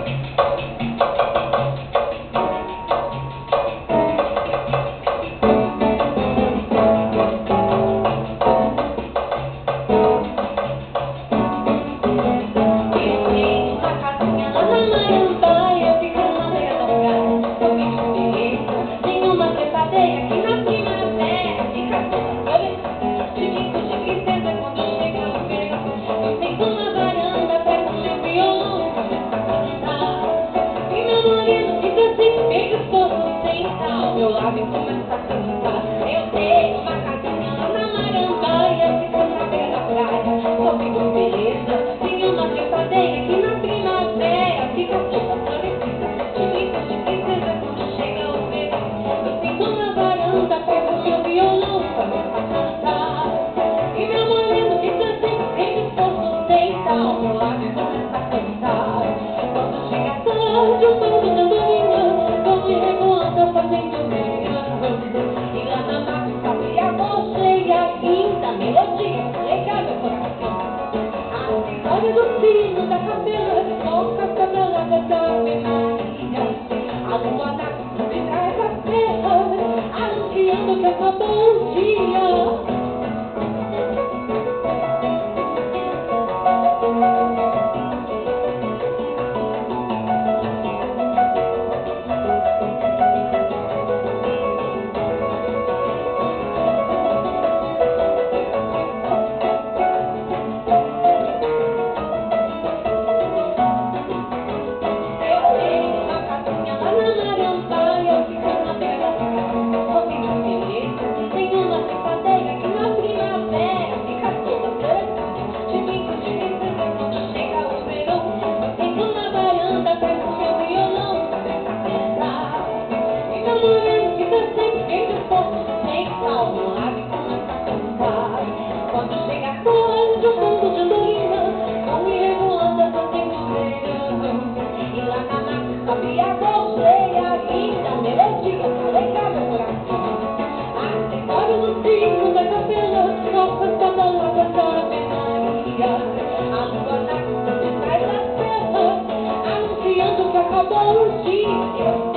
Meu lado e começa a cantar. Eu tenho uma casinha lá na Marambaia, fica na beira da praia, só vivo beleza. Tem uma trepadeira que na primavera fica toda florescida, de brincos de princesa quando chega o verão. Eu sento na varanda, pego meu violão, começo a cantar. E meu moreno que tá sempre disposto senta ao meu lado e começa a cantar. Quando chega a tarde, um bando de andorinhas vão me revoando, fazendo e lá na mata a voz cheia, linda melodia, legal meu coração. A história do sino da capela toca essa balada da Ave Maria. A lua nasce de trás da terra, anunciando que acabou o dia. Quando chega a tarde, um bando de andorinhas vão me revoando, fazendo verão. E lá na mata sobe a voz cheia, linda melodia, alegra meu coração. A história do sino da capela toca essa balada da Ave Maria. A lua nasce de trás da terra, anunciando que acabou o dia.